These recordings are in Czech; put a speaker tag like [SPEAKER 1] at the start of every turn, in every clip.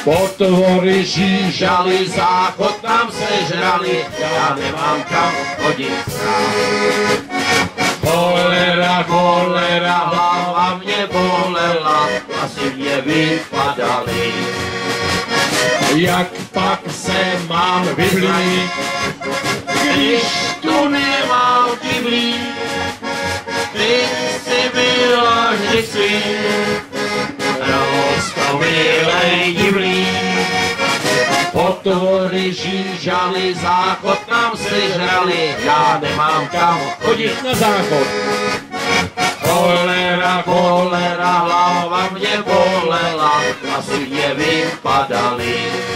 [SPEAKER 1] Potvory žížaly, záchod nám sežrali, já nemám kam chodit sám. Cholera, cholera, hlava mě bolela, vlasy mě vypadaly. Jak pak se mám vyvlít, když tu nemám kyblí? Ty jsi byla vždycky roztomilej divlí. Potvory žížaly, záchod nám sežrali, já nemám kam chodit na záchod. Cholera, cholera, hlava mě bolela, vlasy mě vypadaly.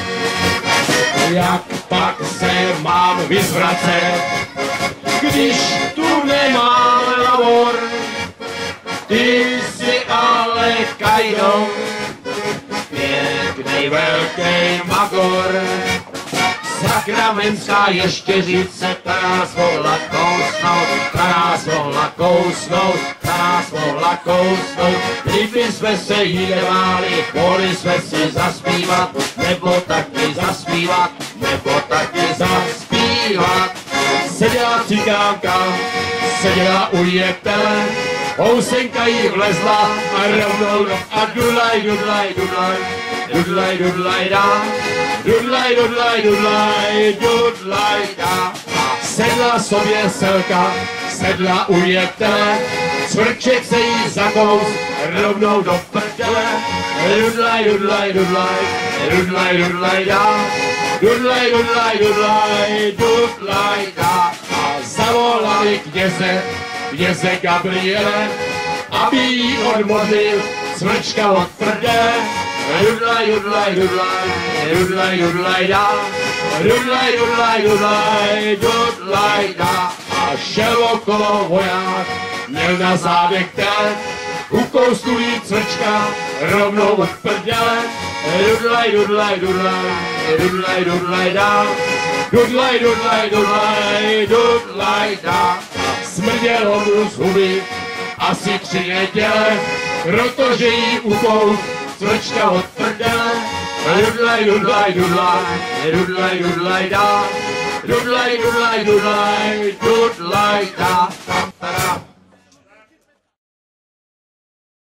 [SPEAKER 1] Jak pak se mám vyzvracet, když tu nemám lavor? Ty jsi ale Kajdo, pěknej velký magor. Sakramenská ještěřice, ta nás mohla kousnout, ta nás mohla kousnout, ta nás mohla kousnout. Kdyby jsme se jí neváli, mohli jsme si zaspívat, nebo taky zaspívat, nebo taky zaspívat. Seděla cikánka, seděla u jetele, housenka jí vlezla a rovnou a dudlaj, dudlaj, dudlaj, dudlaj, dudlaj, dá. Dudlaj, dudlaj, dudlaj, dudlaj, dá. Sedla sobě selka, sedla u jetele, cvrček se jí zakous, rovnou do prdele. Dudlaj, dudlaj, dudlaj, dudlaj, dudlaj, dá. Dudlaj, dudlaj, dudlaj, dudlaj, dá. A zavolali kněze Gabriele, aby jí odmodlil cvrčka od prdele. Dudlaj, dudlaj, dudlaj, dudlaj, dudlaj, dá. Dudlaj, dudlaj, dudlaj, dudlaj, dá. A šel okolo voják, měl na zádech tele, ukousnul jí cvrčka, rovnou od prdele. Dudlaj, dudlaj, dudlaj, dudlaj, dudlaj, dá. Dudlaj, dudlaj, dudlaj, dudlaj, dá. Smrdělo mu z huby asi 3 neděle, protože jí ukous cvrčka od prdele. Dudlaj, dudlaj, dudlaj, dudlaj, dudlaj, dá. Dudlaj, dudlaj, dudlaj, dudlaj, dá.